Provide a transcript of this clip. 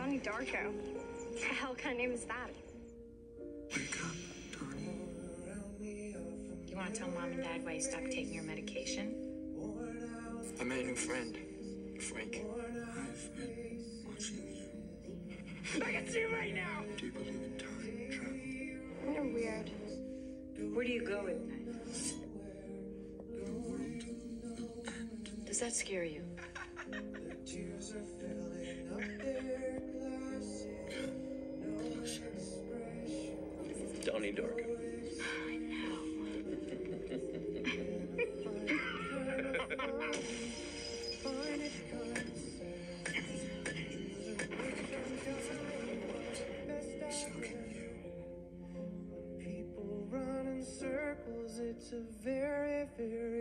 Donnie Darko. What the hell kind of name is that? Wake up, Donnie. You want to tell Mom and Dad why you stopped taking your medication? I met a new friend, Frank. I've been watching you. I can see you right now! Do you believe in time travel? You're weird. Where do you go at night? The world will end. Does that scare you? Donnie Darko. I know. So can you. People run in circles. It's a very, very